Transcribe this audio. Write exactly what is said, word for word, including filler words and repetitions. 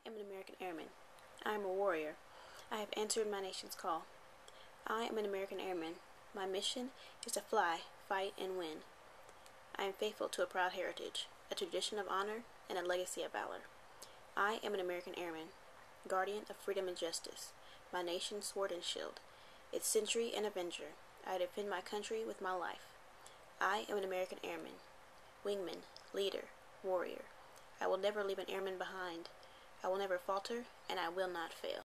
am an American Airman. I am a warrior. I have answered my nation's call. I am an American Airman. My mission is to fly, fight, and win. I am faithful to a proud heritage, a tradition of honor, and a legacy of valor. I am an American Airman, guardian of freedom and justice, my nation's sword and shield, its sentry and avenger. I defend my country with my life. I am an American Airman, wingman, leader, warrior. I will never leave an airman behind. I will never falter, and I will not fail.